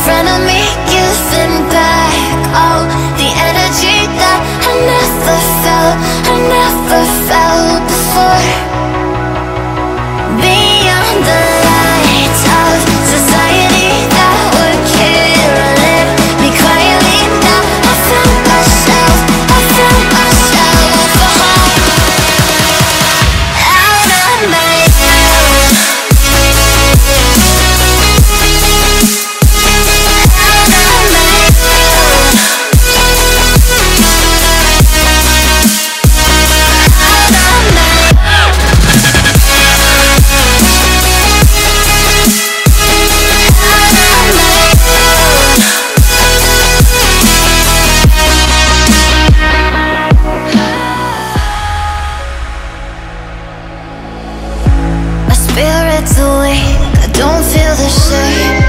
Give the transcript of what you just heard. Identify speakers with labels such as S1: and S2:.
S1: front of me, giving back all the energy that I never felt before. Beyond the lights of society that would killing me quietly, now I found myself out of my spirit's awake, I don't feel the same.